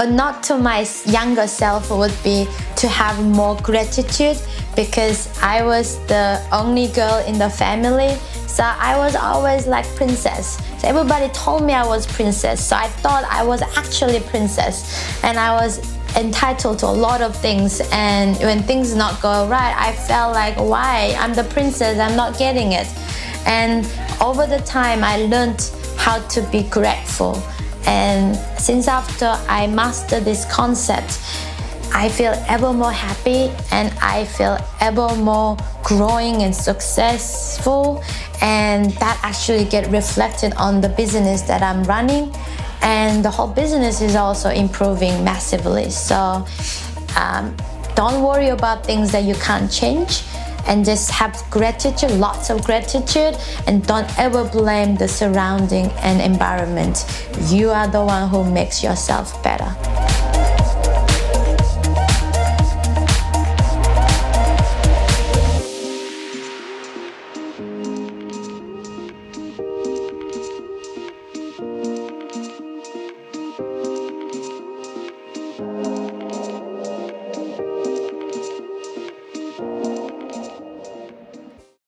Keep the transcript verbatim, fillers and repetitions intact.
a nod to my younger self would be to have more gratitude, because I was the only girl in the family, so I was always like princess. So everybody told me I was princess, so I thought I was actually princess, and I was entitled to a lot of things. And when things not go right, I felt like, why? I'm the princess, I'm not getting it. And over the time, I learned how to be grateful. And since after I mastered this concept, I feel ever more happy, and I feel ever more growing and successful, and that actually get reflected on the business that I'm running, and the whole business is also improving massively. So um, don't worry about things that you can't change, and just have gratitude, lots of gratitude, and don't ever blame the surrounding and environment. You are the one who makes yourself better.